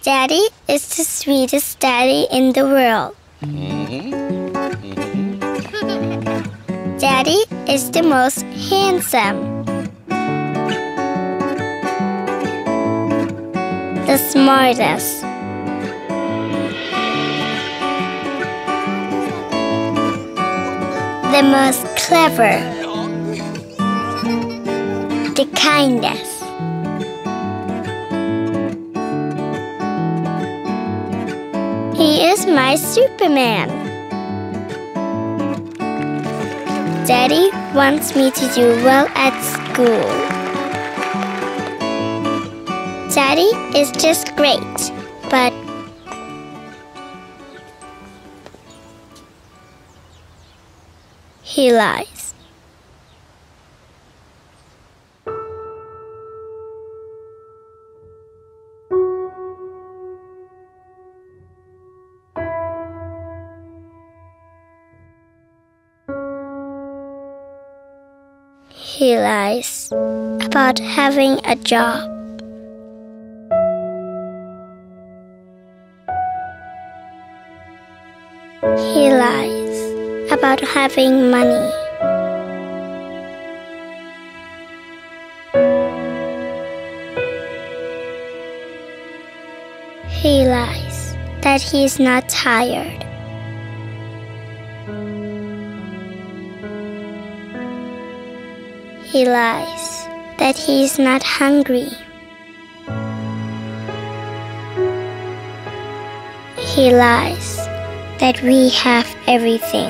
Daddy is the sweetest daddy in the world. Daddy is the most handsome, the smartest, the most clever, the kindest. He is my Superman. Daddy wants me to do well at school. Daddy is just great, but he lies. He lies about having a job. He lies about having money. He lies that he's not tired. He lies that he's not hungry. He lies that we have everything.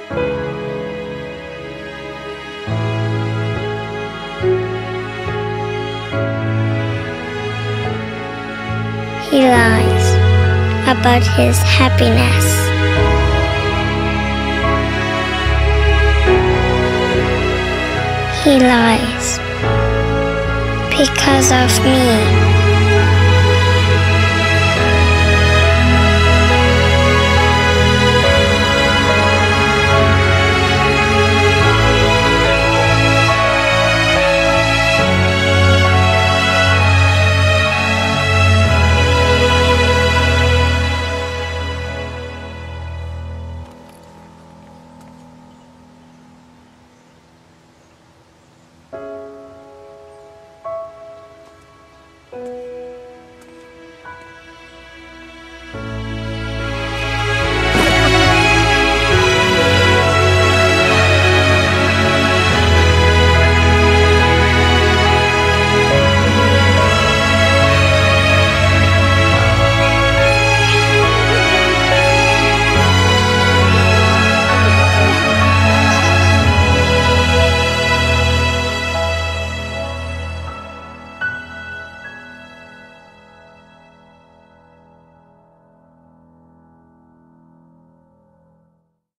He lies about his happiness. He lies because of me.